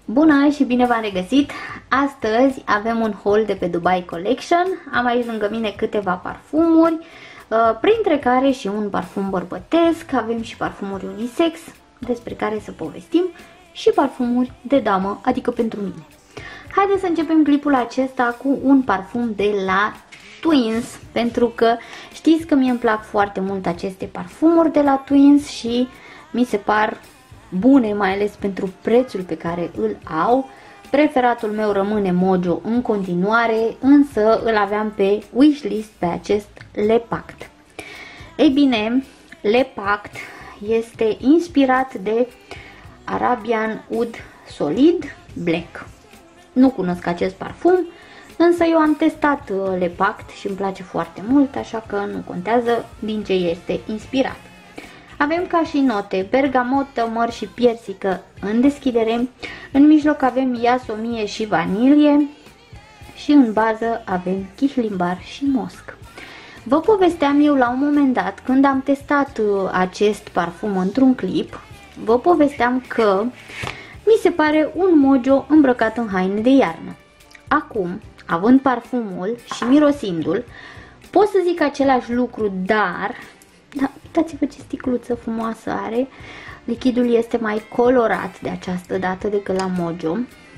Bună și bine v-am regăsit! Astăzi avem un haul de pe Dubai Collection. Am aici lângă mine câteva parfumuri, printre care și un parfum bărbătesc. Avem și parfumuri unisex, despre care să povestim, și parfumuri de damă, adică pentru mine. Haideți să începem clipul acesta cu un parfum de la Twins, pentru că știți că mie îmi plac foarte mult aceste parfumuri de la Twins și mi se par bune, mai ales pentru prețul pe care îl au. Preferatul meu rămâne Mojo în continuare, însă îl aveam pe wishlist pe acest Le Pact. Ei bine, Le Pact este inspirat de Arabian Oud Solid Black. Nu cunosc acest parfum, însă eu am testat Le Pact și îmi place foarte mult, așa că nu contează din ce este inspirat. Avem ca și note bergamot, tămăr și piersică în deschidere. În mijloc avem iasomie și vanilie și în bază avem chihlimbar și mosc. Vă povesteam eu la un moment dat, când am testat acest parfum într-un clip, vă povesteam că mi se pare un Mojo îmbrăcat în haine de iarnă. Acum, având parfumul și mirosindu-l, pot să zic același lucru, dar uitați-vă ce sticluță frumoasă are. Lichidul este mai colorat de această dată decât la Mojo.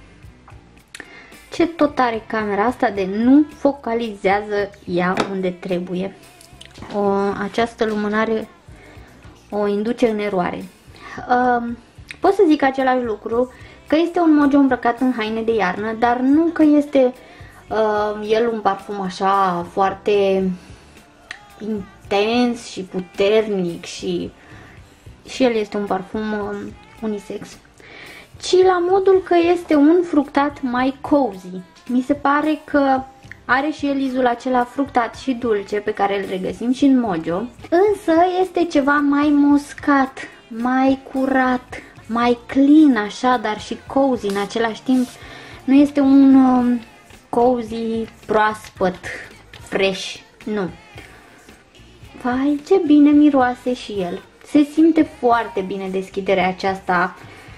Ce tot are camera asta de nu focalizează ea unde trebuie. Această lumânare o induce în eroare. Pot să zic același lucru, că este un Mojo îmbrăcat în haine de iarnă, dar nu că este el un parfum așa foarte intens și puternic și el este un parfum unisex, ci la modul că este un fructat mai cozy. Mi se pare că are și el izul acela fructat și dulce pe care îl regăsim și în Mojo, însă este ceva mai muscat, mai curat, mai clean așa, dar și cozy în același timp. Nu este un cozy proaspăt, fresh, nu. Vai, ce bine miroase și el. Se simte foarte bine deschiderea aceasta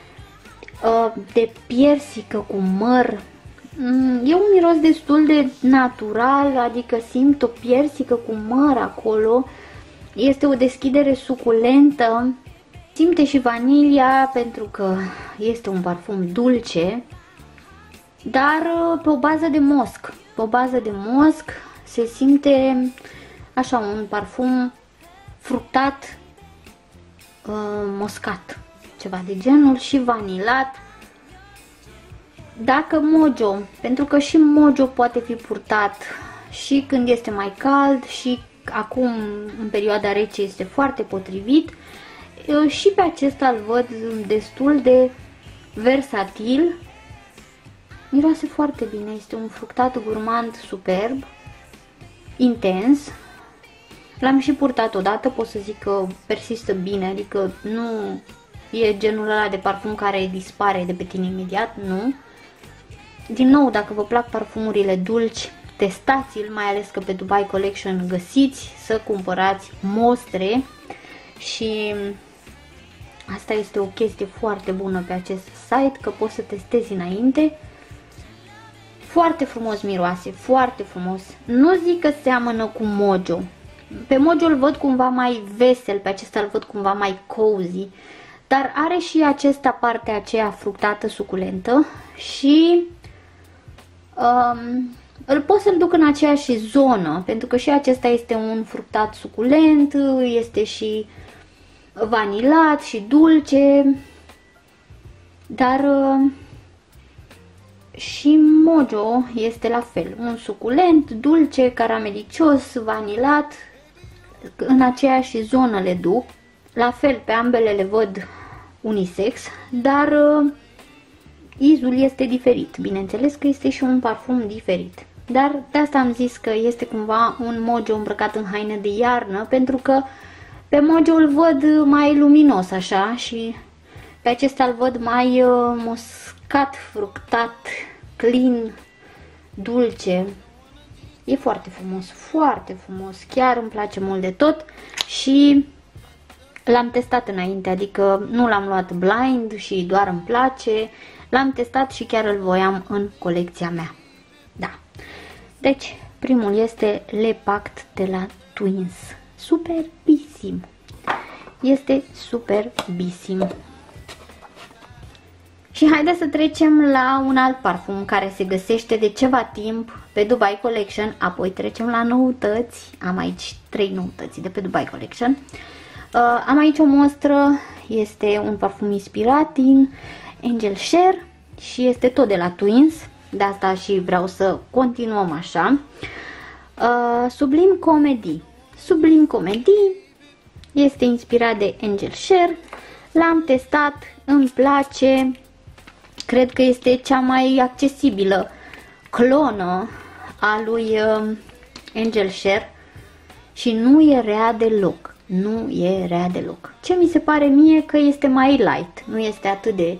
de piersică cu măr. E un miros destul de natural, adică simt o piersică cu măr acolo. Este o deschidere suculentă. Simte și vanilia pentru că este un parfum dulce, dar pe o bază de mosc. Pe o bază de mosc se simte așa un parfum fructat, moscat, ceva de genul, și vanilat. Dacă Mojo, pentru că și Mojo poate fi purtat și când este mai cald și acum în perioada rece este foarte potrivit, și pe acesta îl văd destul de versatil. Miroase foarte bine, este un fructat gurmand superb, intens. L-am și purtat odată, pot să zic că persistă bine, adică nu e genul ăla de parfum care dispare de pe tine imediat, nu. Din nou, dacă vă plac parfumurile dulci, testați-l, mai ales că pe Dubai Collection găsiți să cumpărați mostre și asta este o chestie foarte bună pe acest site, că poți să testezi înainte. Foarte frumos miroase, foarte frumos. Nu zic că seamănă cu Mojo. Pe Mojo îl văd cumva mai vesel, pe acesta îl văd cumva mai cozy, dar are și acesta partea aceea fructată, suculentă și îl pot să-l duc în aceeași zonă, pentru că și acesta este un fructat suculent, este și vanilat și dulce, dar și Mojo este la fel, un suculent, dulce, caramelicios, vanilat, în aceeași zonă le duc. La fel, pe ambele le văd unisex, dar izul este diferit. Bineînțeles că este și un parfum diferit. Dar de asta am zis că este cumva un Mojo îmbrăcat în haine de iarnă, pentru că pe Mojo îl văd mai luminos așa și pe acesta îl văd mai muscat, fructat, clean, dulce. E foarte frumos, foarte frumos, chiar îmi place mult de tot și l-am testat înainte, adică nu l-am luat blind și doar îmi place, L-am testat și chiar îl voiam în colecția mea. Da. Deci, primul este Le Pact de la Twins. Superbisim. Este superbisim. Și haideți să trecem la un alt parfum care se găsește de ceva timp pe Dubai Collection. Apoi trecem la noutăți. Am aici 3 noutăți de pe Dubai Collection. Am aici o mostră. Este un parfum inspirat din Angel Share și este tot de la Twins. De asta și vreau să continuăm așa. Sublime Comedy. Sublime Comedy este inspirat de Angel Share. L-am testat, îmi place. Cred că este cea mai accesibilă clonă a lui Angel Share și nu e rea deloc. Nu e rea deloc. Ce mi se pare mie că este mai light. Nu este atât de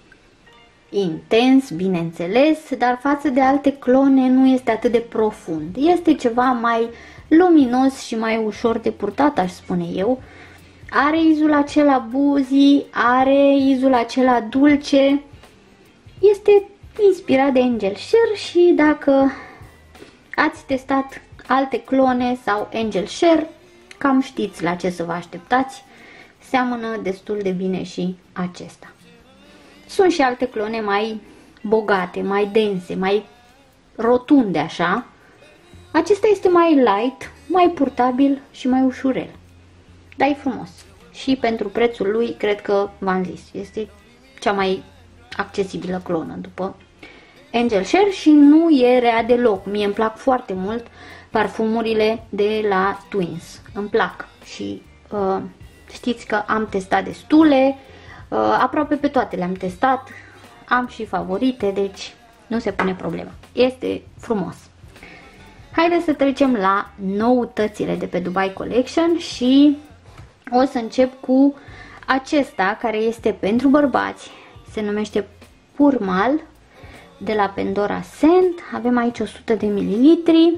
intens, bineînțeles, dar față de alte clone nu este atât de profund. Este ceva mai luminos și mai ușor de purtat, aș spune eu. Are izul acela buzi, are izul acela dulce. Este inspirat de Angel Share și dacă ați testat alte clone sau Angel Share, cam știți la ce să vă așteptați. Seamănă destul de bine și acesta. Sunt și alte clone mai bogate, mai dense, mai rotunde așa. Acesta este mai light, mai purtabil și mai ușurel. Dar e frumos. Și pentru prețul lui, cred că v-am zis, este cea mai accesibilă clonă după Angel Share și nu e rea deloc. Mie îmi plac foarte mult parfumurile de la Twins. Îmi plac și știți că am testat destule, aproape pe toate le-am testat, am și favorite, deci nu se pune problema. Este frumos. Haideți să trecem la noutățile de pe Dubai Collection și o să încep cu acesta care este pentru bărbați. Se numește Purmal de la Pandora Scent. Avem aici 100 de mililitri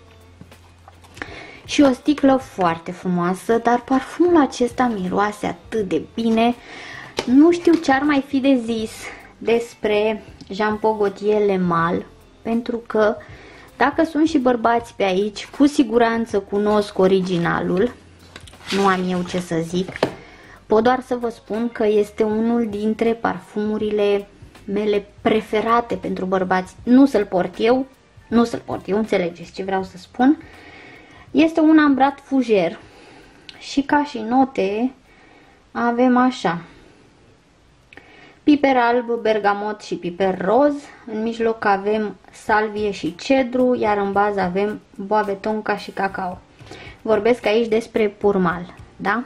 și o sticlă foarte frumoasă, dar parfumul acesta miroase atât de bine. Nu știu ce ar mai fi de zis despre Jean Paul Gaultier Le Male, pentru că dacă sunt și bărbați pe aici, cu siguranță cunosc originalul. Nu am eu ce să zic. Pot doar să vă spun că este unul dintre parfumurile mele preferate pentru bărbați. Nu să-l port eu, înțelegeți ce vreau să spun. Este un ambrat fuger și ca și note avem așa: piper alb, bergamot și piper roz. În mijloc avem salvie și cedru, iar în bază avem boabe tonka și cacao. Vorbesc aici despre Purmal, da?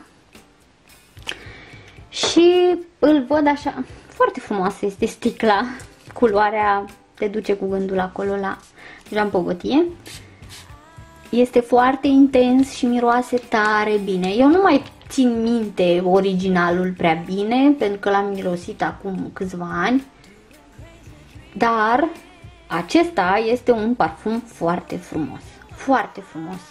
Și îl văd așa, foarte frumoasă este sticla, culoarea te duce cu gândul acolo la Jean Paul Gaultier. Este foarte intens și miroase tare bine. Eu nu mai țin minte originalul prea bine, pentru că l-am mirosit acum câțiva ani, dar acesta este un parfum foarte frumos, foarte frumos.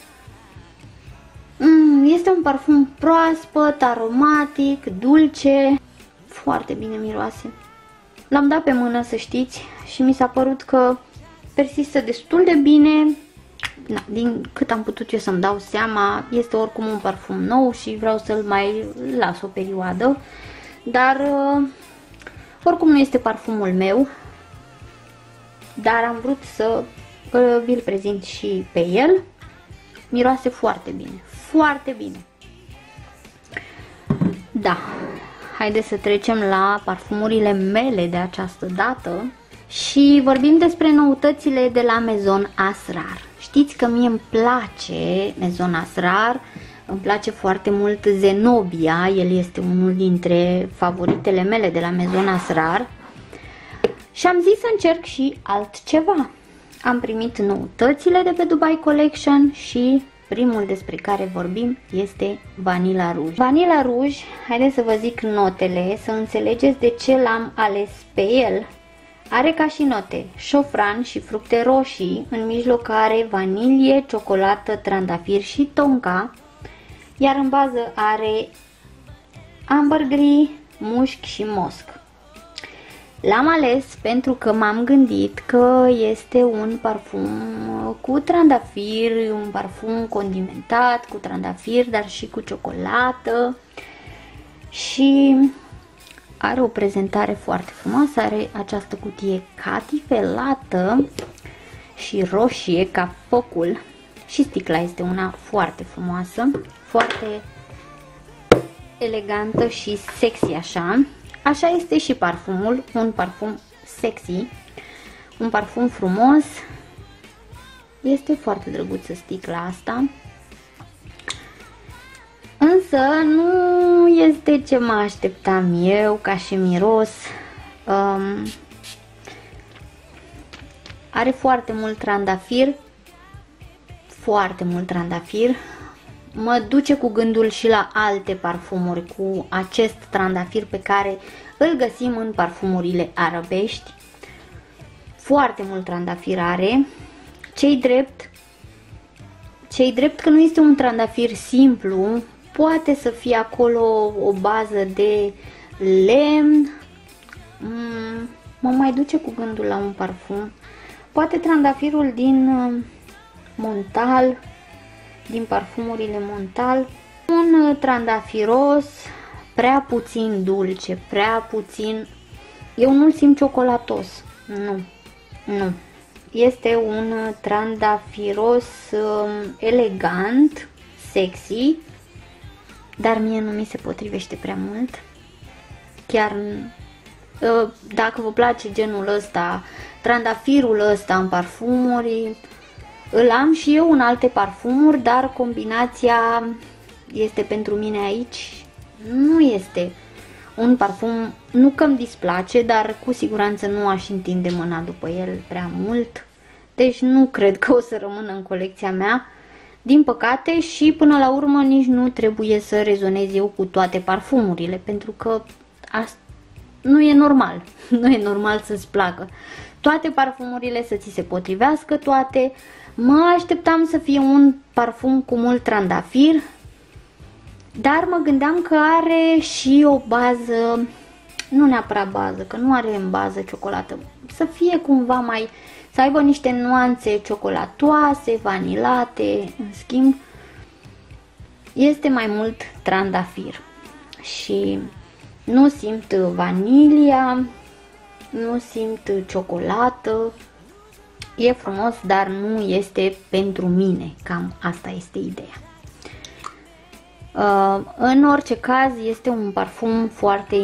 Este un parfum proaspăt, aromatic, dulce, foarte bine miroase. L-am dat pe mână, să știți, și mi s-a părut că persistă destul de bine. Na, din cât am putut eu să-mi dau seama, este oricum un parfum nou și vreau să-l mai las o perioadă, dar oricum nu este parfumul meu, dar am vrut să vi-l prezint și pe el. Miroase foarte bine, foarte bine. Da, haideți să trecem la parfumurile mele de această dată și vorbim despre noutățile de la Maison Asrar. Știți că mie îmi place Maison Asrar, îmi place foarte mult Zenobia, el este unul dintre favoritele mele de la Maison Asrar și am zis să încerc și altceva. Am primit noutățile de pe Dubai Collection și primul despre care vorbim este Vanilla Rouge. Vanilla Rouge, haideți să vă zic notele, să înțelegeți de ce l-am ales pe el. Are ca și note șofran și fructe roșii, în mijloc are vanilie, ciocolată, trandafir și tonka, iar în bază are ambergris, mușchi și mosc. L-am ales pentru că m-am gândit că este un parfum cu trandafir, un parfum condimentat cu trandafir, dar și cu ciocolată și are o prezentare foarte frumoasă, are această cutie catifelată și roșie ca focul și sticla este una foarte frumoasă, foarte elegantă și sexy așa. Așa este și parfumul, un parfum sexy, un parfum frumos, este foarte drăguță sticla asta, însă nu este ce mă așteptam eu ca și miros. Are foarte mult trandafir, mă duce cu gândul și la alte parfumuri cu acest trandafir pe care îl găsim în parfumurile arabești. Foarte mult trandafir are. Cei drept că nu este un trandafir simplu, poate să fie acolo o bază de lemn. Mă mai duce cu gândul la un parfum. Poate trandafirul din Montal, din parfumurile Montal. Un trandafiros prea puțin dulce, prea puțin... Eu nu-l simt ciocolatos. Nu. Este un trandafiros elegant, sexy, dar mie nu mi se potrivește prea mult. Chiar dacă vă place genul ăsta, trandafirul ăsta în parfumuri, îl am și eu în alte parfumuri, dar combinația este pentru mine aici. Nu este un parfum, nu că îmi displace, dar cu siguranță nu aș întinde mâna după el prea mult. Deci nu cred că o să rămână în colecția mea, din păcate, și până la urmă nici nu trebuie să rezonez eu cu toate parfumurile, pentru că nu e normal. Nu e normal să-ți placă toate parfumurile, să ți se potrivească toate. Mă așteptam să fie un parfum cu mult trandafir, dar mă gândeam că are și o bază, nu neapărat bază, că nu are în bază ciocolată, să fie cumva mai, să aibă niște nuanțe ciocolatoase, vanilate, în schimb este mai mult trandafir și nu simt vanilia, nu simt ciocolată. E frumos, dar nu este pentru mine, cam asta este ideea. În orice caz este un parfum foarte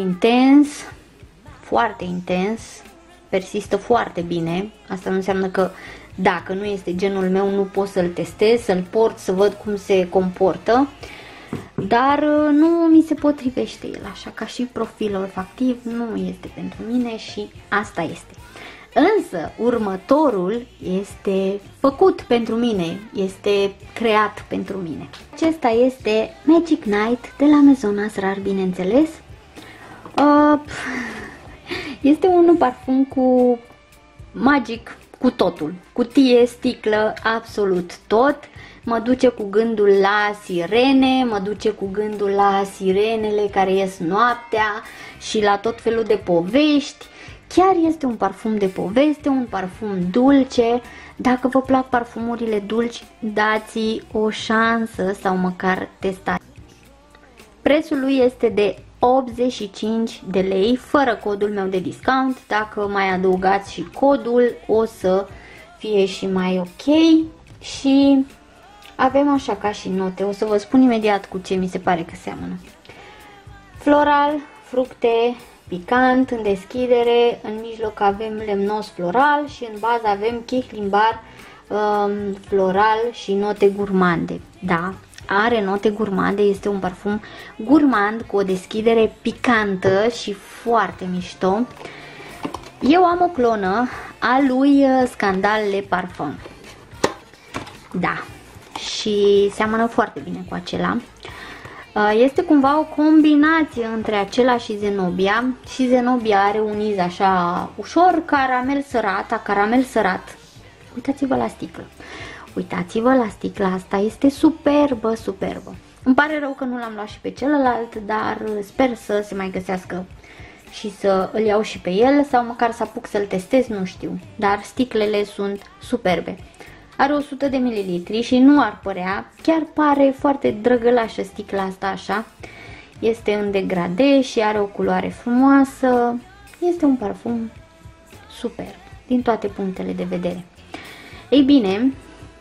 intens, persistă foarte bine. Asta nu înseamnă că dacă nu este genul meu nu pot să-l testez, să-l port, să văd cum se comportă, dar nu mi se potrivește el, așa ca și profil olfactiv nu este pentru mine și asta este. Însă următorul este făcut pentru mine, este creat pentru mine. Acesta este Magic Night de la Maison Asrar, bineînțeles. Este un parfum cu magic, cu totul, cutie, sticlă, absolut tot. Mă duce cu gândul la sirene, mă duce cu gândul la sirenele care ies noaptea și la tot felul de povești. Chiar este un parfum de poveste, un parfum dulce. Dacă vă plac parfumurile dulci, dați o șansă sau măcar testați. Prețul lui este de 85 de lei, fără codul meu de discount. Dacă mai adăugați și codul, o să fie și mai ok. Și avem așa ca și note, o să vă spun imediat cu ce mi se pare că seamănă. Floral, fructe, picant, în deschidere, în mijloc avem lemnos floral și în bază avem chihlimbar floral și note gurmande. Da, are note gurmande, este un parfum gurmand cu o deschidere picantă și foarte mișto. Eu am o clonă a lui Scandal Le Parfum. Da, și seamănă foarte bine cu acela. Este cumva o combinație între acela și Zenobia. Și Zenobia are un iz așa ușor caramel sărat, caramel sărat. Uitați-vă la sticlă. Uitați-vă la sticla asta, este superbă, superbă. Îmi pare rău că nu l-am luat și pe celălalt, dar sper să se mai găsească și să îl iau și pe el sau măcar să apuc să-l testez, nu știu, dar sticlele sunt superbe. Are 100 de ml și nu ar părea, chiar pare foarte drăgălașă sticla asta așa. Este în degradé și are o culoare frumoasă. Este un parfum superb din toate punctele de vedere. Ei bine,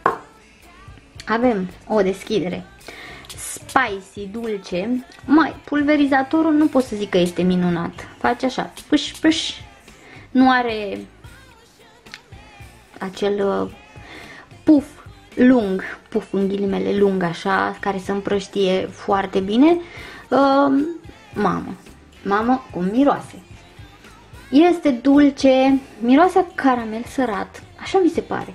avem o deschidere spicy, dulce. Mai, pulverizatorul nu pot să zic că este minunat. Face așa, pâș, pâș. Nu are acel puf lung, puf în ghilimele lung așa, care se împrăștie foarte bine. Mamă, cum miroase. Este dulce, miroase a caramel sărat, așa mi se pare.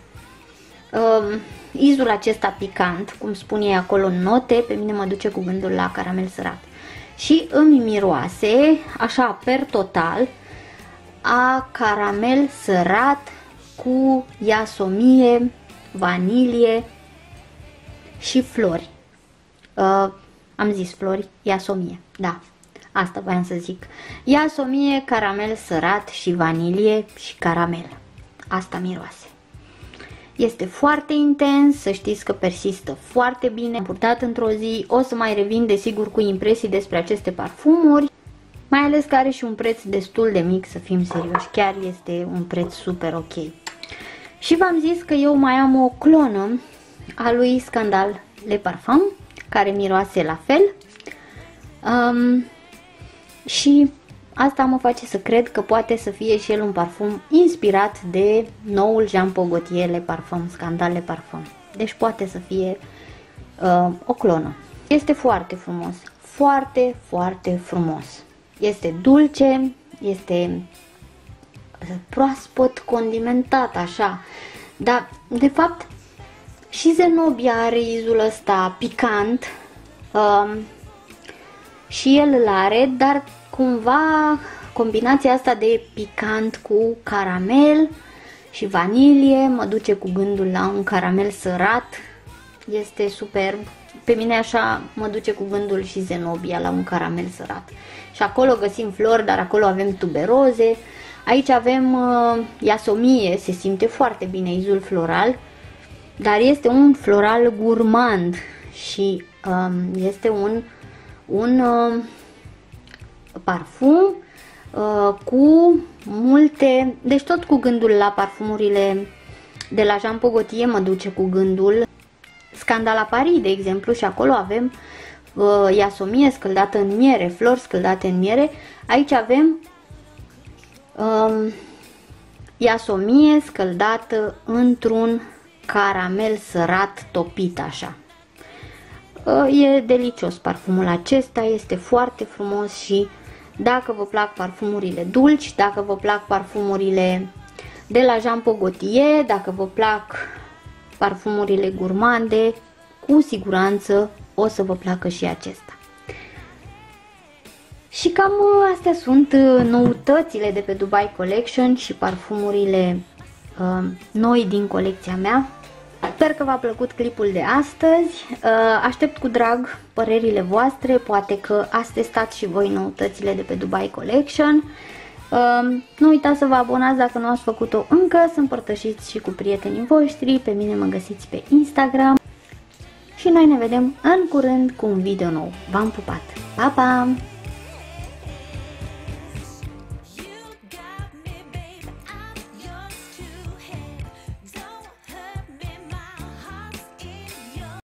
Izul acesta picant, cum spun ei acolo în note, pe mine mă duce cu gândul la caramel sărat. Și îmi miroase, așa per total, a caramel sărat cu iasomie, vanilie și flori. Am zis flori, iasomie, da, asta voiam să zic. Iasomie, caramel sărat și vanilie și caramel. Asta miroase. Este foarte intens, să știți că persistă foarte bine. Am purtat într-o zi, o să mai revin desigur cu impresii despre aceste parfumuri. Mai ales că are și un preț destul de mic, să fim serioși. Chiar este un preț super ok. Și v-am zis că eu mai am o clonă a lui Scandal Le Parfum, care miroase la fel. Și asta mă face să cred că poate să fie și el un parfum inspirat de noul Jean Paul Gaultier Le Parfum, Scandal Le Parfum. Deci poate să fie o clonă. Este foarte frumos, foarte, foarte frumos. Este dulce, este proaspăt condimentat așa, dar de fapt și Zenobia are izul ăsta picant și el îl are, dar cumva combinația asta de picant cu caramel și vanilie mă duce cu gândul la un caramel sărat. Este superb. Pe mine așa mă duce cu gândul și Zenobia la un caramel sărat. Și acolo găsim flori, dar acolo avem tuberoze. Aici avem iasomie, se simte foarte bine izul floral, dar este un floral gourmand și este un parfum cu multe, deci tot cu gândul la parfumurile de la Jean Paul Gaultier mă duce cu gândul. Scandal la Paris, de exemplu, și acolo avem iasomie scăldată în miere, flori scăldate în miere. Aici avem iasomie scăldată într-un caramel sărat topit așa. E delicios parfumul acesta, este foarte frumos și dacă vă plac parfumurile dulci, dacă vă plac parfumurile de la Jean Paul Gaultier, dacă vă plac parfumurile gourmande, cu siguranță o să vă placă și acesta. Și cam astea sunt noutățile de pe Dubai Collection și parfumurile noi din colecția mea. Sper că v-a plăcut clipul de astăzi, aștept cu drag părerile voastre, poate că ați testat și voi noutățile de pe Dubai Collection. Nu uitați să vă abonați dacă nu ați făcut-o încă, să împărtășiți și cu prietenii voștri, pe mine mă găsiți pe Instagram și noi ne vedem în curând cu un video nou. V-am pupat! Pa, pa!